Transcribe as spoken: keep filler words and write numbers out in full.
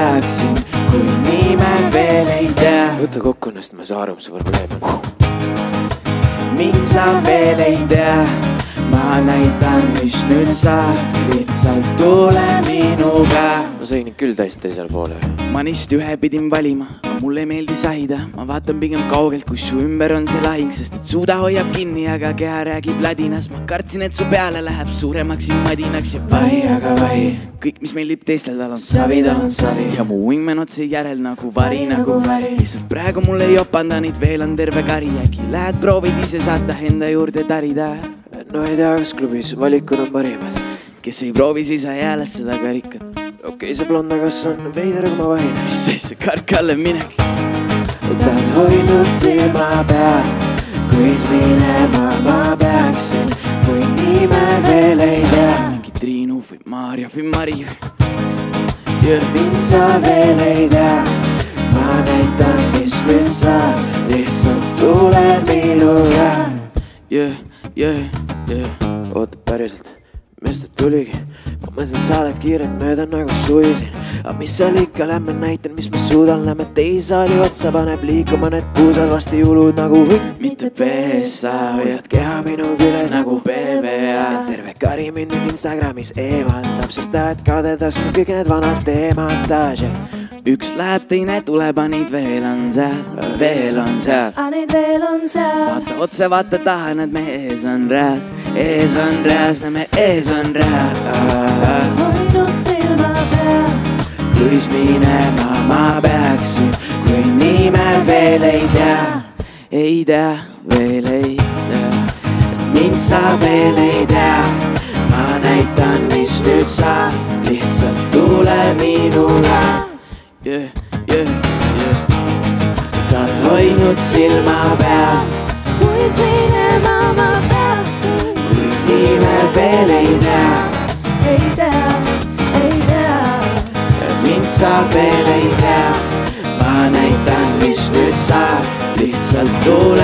peaksin, kui nime veel ei tea. Võta kokku ennast, ma saa aru, mis su probleem on. Mind sa veel ei tea, ma näitan, mis nüüd saab, lihtsalt tule minuga. Ma sõin küll täist teisel poole. Ma neist ühe pidin valima, mulle ei meeldi sahida. Ma vaatan pigem kaugelt, kui su ümber on see lahing, sest et suuda hoiab kinni, aga keha räägib ladinas. Ma kartsin, et su peale läheb suuremaks ja madinaks ja vai, aga vai. Kõik, mis meil lipp teistel tal on savi, tal on savi. Ja mu wingman otse järel nagu vari, nagu vari. Lihtsalt praegu mul ei opanda, neid veel on terve kari. Äkki lähed proovid ise saata enda juurde tarida. No ei tea, kas klubis valikud on parimad. Kes ei proovi, siis ei hääles seda karikat. Okei, see blonda kas on veider, kui ma vahin. Mis asja, karkalle minek. Ta on hoidnud silma peal, kuis minema ma peaksin, kui nime veel ei tea. Mingi Triinu või Maarja või Mari. Mind sa veel ei tea, ma näitan, mis nüüd saab, lihtsalt tule minuga. Jõh, jõh, jõh. Oota päriselt, mis ta tuligi? Ma mõtlen, sa oled kiiret mööda nagu suisin. Aga mis seal ikka, lämme näitan, mis ma suudan. Lämme teisaali otsa, paneb liikuma need puusal vasti julud nagu hütt. Mitte P S A, hoiad keha minu küles nagu P V A. Terve kari mind nüüd Instagramis eemaldab, sest tahad kadedas mul kõik need vanad teemad taas. Üks läheb, teine tuleb, a neid veel on seal, veel on seal. A neid veel on seal. Vaata otse, vaata taha, nad me ees on rääs. Ees on rääs, näeme ees on rääs. Hoidnud silma peal, kuis minema ma peaksin, kui nime veel ei tea. Ei tea, veel ei tea. Mind sa veel ei tea, ma näitan, mis nüüd saab, lihtsalt tule minuga. Jõh, jõh, jõh. Ta on hoidnud silma peal, kuis minema ma peaksin, kui nime veel ei tea. ei tea, ei tea. Mind sa veel ei tea, ma näitan, mis nüüd saab, lihtsalt tule